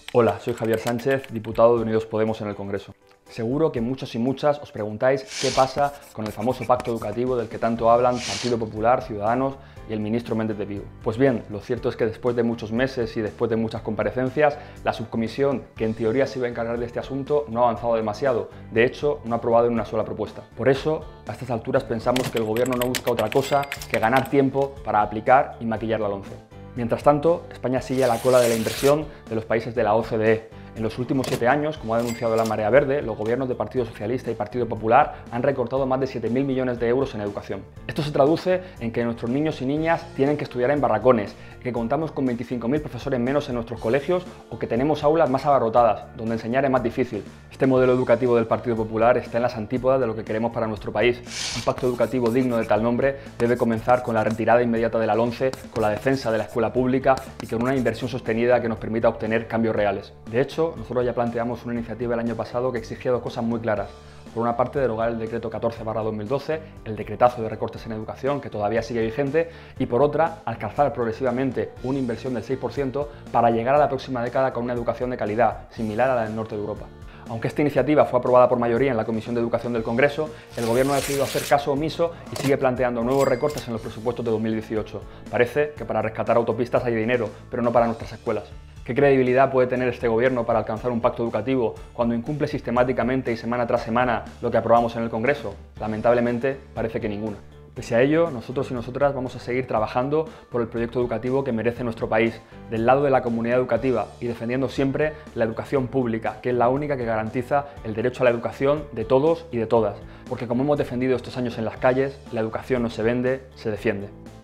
Hola, soy Javier Sánchez, diputado de Unidos Podemos en el Congreso. Seguro que muchos y muchas os preguntáis qué pasa con el famoso pacto educativo del que tanto hablan Partido Popular, Ciudadanos y el ministro Méndez de Vigo. Pues bien, lo cierto es que después de muchos meses y después de muchas comparecencias, la subcomisión que en teoría se iba a encargar de este asunto no ha avanzado demasiado. De hecho, no ha aprobado ni una sola propuesta. Por eso, a estas alturas pensamos que el Gobierno no busca otra cosa que ganar tiempo para aplicar y maquillar la LOMCE. Mientras tanto, España sigue a la cola de la inversión de los países de la OCDE. En los últimos 7 años, como ha denunciado la Marea Verde, los gobiernos de Partido Socialista y Partido Popular han recortado más de 7.000 millones de euros en educación. Esto se traduce en que nuestros niños y niñas tienen que estudiar en barracones, que contamos con 25.000 profesores menos en nuestros colegios o que tenemos aulas más abarrotadas, donde enseñar es más difícil. Este modelo educativo del Partido Popular está en las antípodas de lo que queremos para nuestro país. Un pacto educativo digno de tal nombre debe comenzar con la retirada inmediata de la LOMCE, con la defensa de la escuela pública y con una inversión sostenida que nos permita obtener cambios reales. De hecho, nosotros ya planteamos una iniciativa el año pasado que exigía dos cosas muy claras. Por una parte, derogar el decreto 14/2012, el decretazo de recortes en educación que todavía sigue vigente, y por otra, alcanzar progresivamente una inversión del 6% para llegar a la próxima década con una educación de calidad, similar a la del norte de Europa. Aunque esta iniciativa fue aprobada por mayoría en la Comisión de Educación del Congreso, el Gobierno ha decidido hacer caso omiso y sigue planteando nuevos recortes en los presupuestos de 2018. Parece que para rescatar autopistas hay dinero, pero no para nuestras escuelas. ¿Qué credibilidad puede tener este Gobierno para alcanzar un pacto educativo cuando incumple sistemáticamente y semana tras semana lo que aprobamos en el Congreso? Lamentablemente, parece que ninguna. Pese a ello, nosotros y nosotras vamos a seguir trabajando por el proyecto educativo que merece nuestro país, del lado de la comunidad educativa y defendiendo siempre la educación pública, que es la única que garantiza el derecho a la educación de todos y de todas. Porque como hemos defendido estos años en las calles, la educación no se vende, se defiende.